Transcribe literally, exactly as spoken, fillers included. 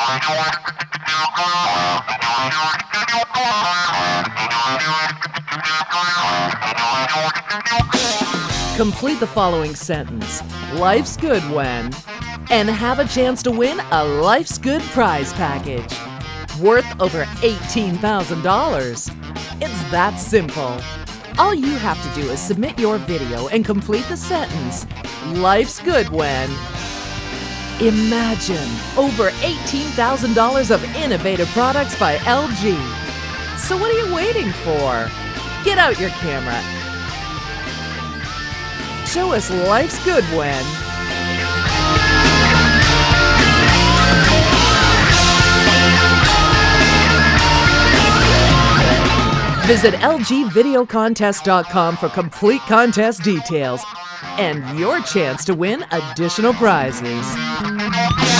Complete the following sentence. Life's good when, and have a chance to win a Life's Good prize package worth over eighteen thousand dollars. It's that simple. All you have to do is submit your video and complete the sentence, Life's good when. Imagine over eighteen thousand dollars of innovative products by L G. So what are you waiting for? Get out your camera. Show us Life's good when. Visit L G video contest dot com for complete contest details and your chance to win additional prizes.